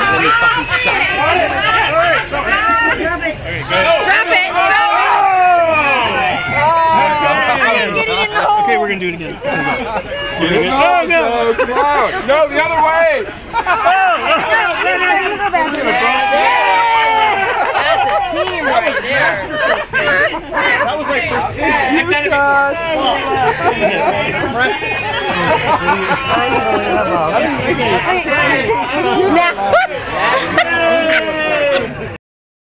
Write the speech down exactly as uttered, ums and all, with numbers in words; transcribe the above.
Let me fucking stop. Drop it! Okay, we're gonna do it again. No, no, come on. No, the other way. That's a team right there. That was like first You got.